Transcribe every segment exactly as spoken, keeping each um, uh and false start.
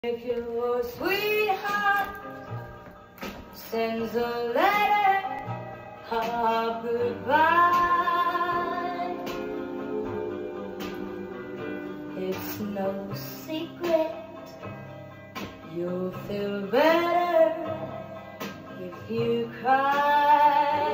If your sweetheart sends a letter of goodbye, it's no secret you'll feel better if you cry.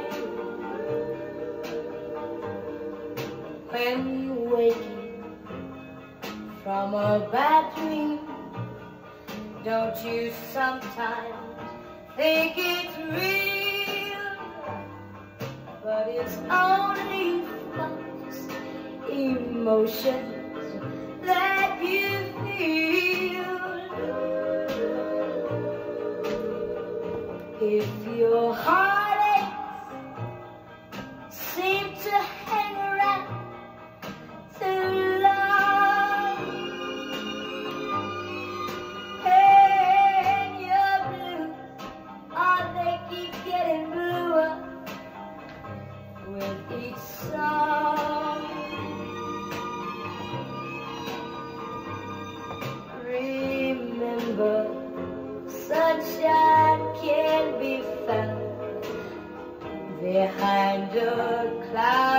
When waking from a bad dream, don't you sometimes think it's real? But it's only false emotions that you feel. If your heartaches seem to hang around too long, and you're blue, or they keep getting bluer with each song, remember, sunshine can be found behind a cloud.